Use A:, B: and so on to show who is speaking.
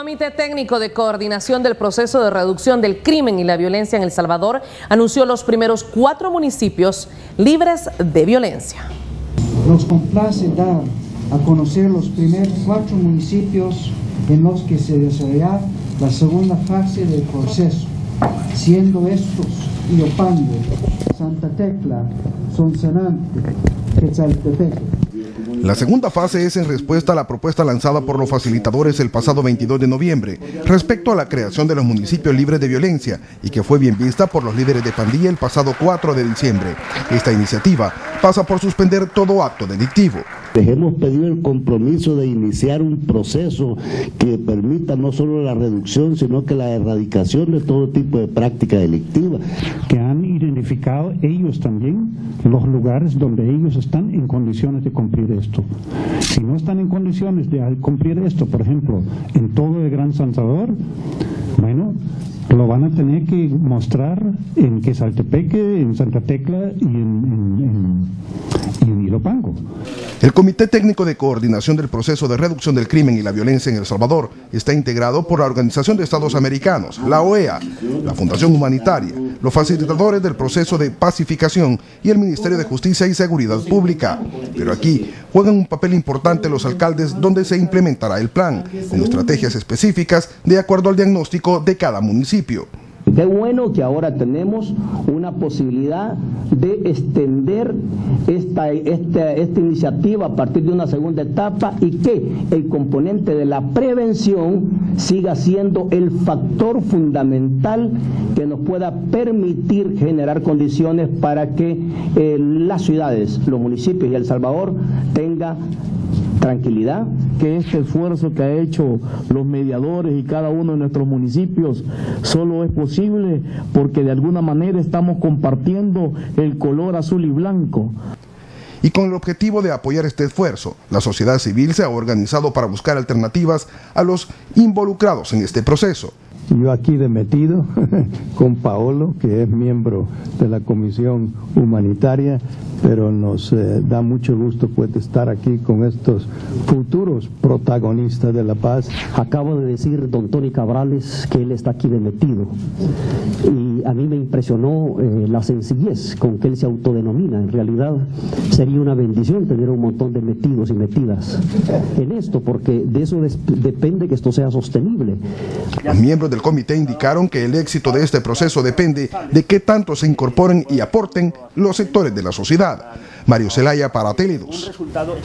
A: Comité Técnico de Coordinación del Proceso de Reducción del Crimen y la Violencia en El Salvador anunció los primeros 4 municipios libres de violencia.
B: Nos complace dar a conocer los primeros 4 municipios en los que se desarrollará la segunda fase del proceso, siendo estos Iopango, Santa Tecla, Sonsonate, Quetzaltepec.
C: La segunda fase es en respuesta a la propuesta lanzada por los facilitadores el pasado 22 de noviembre respecto a la creación de los municipios libres de violencia y que fue bien vista por los líderes de pandilla el pasado 4 de diciembre. Esta iniciativa pasa por suspender todo acto delictivo.
D: Les hemos pedido el compromiso de iniciar un proceso que permita no solo la reducción, sino que la erradicación de todo tipo de práctica delictiva.
E: Que han identificado ellos también los lugares donde ellos están en condiciones de cumplir esto. Si no están en condiciones de cumplir esto, por ejemplo, en todo el Gran San Salvador, bueno, lo van a tener que mostrar en Quetzaltepeque, en Santa Tecla y en Iopango.
C: El Comité Técnico de Coordinación del Proceso de Reducción del Crimen y la Violencia en El Salvador está integrado por la Organización de Estados Americanos, la OEA, la Fundación Humanitaria, los facilitadores del proceso de pacificación y el Ministerio de Justicia y Seguridad Pública. Pero aquí juegan un papel importante los alcaldes donde se implementará el plan, con estrategias específicas de acuerdo al diagnóstico de cada municipio.
F: Qué bueno que ahora tenemos una posibilidad de extender esta iniciativa a partir de una segunda etapa y que el componente de la prevención siga siendo el factor fundamental que nos pueda permitir generar condiciones para que las ciudades, los municipios y El Salvador tengan tranquilidad.
G: Que este esfuerzo que ha hecho los mediadores y cada uno de nuestros municipios solo es posible porque de alguna manera estamos compartiendo el color azul y blanco.
C: Y con el objetivo de apoyar este esfuerzo, la sociedad civil se ha organizado para buscar alternativas a los involucrados en este proceso.
E: Yo aquí de metido con Paolo, que es miembro de la Comisión Humanitaria, pero nos da mucho gusto pues estar aquí con estos futuros protagonistas de la paz.
H: Acabo de decir don Tony Cabrales que él está aquí de metido y a mí me impresionó la sencillez con que él se autodenomina. En realidad sería una bendición tener un montón de metidos y metidas en esto, porque de eso depende que esto sea sostenible.
C: Los miembros del comité indicaron que el éxito de este proceso depende de qué tanto se incorporen y aporten los sectores de la sociedad. Mario Zelaya para Tele 2.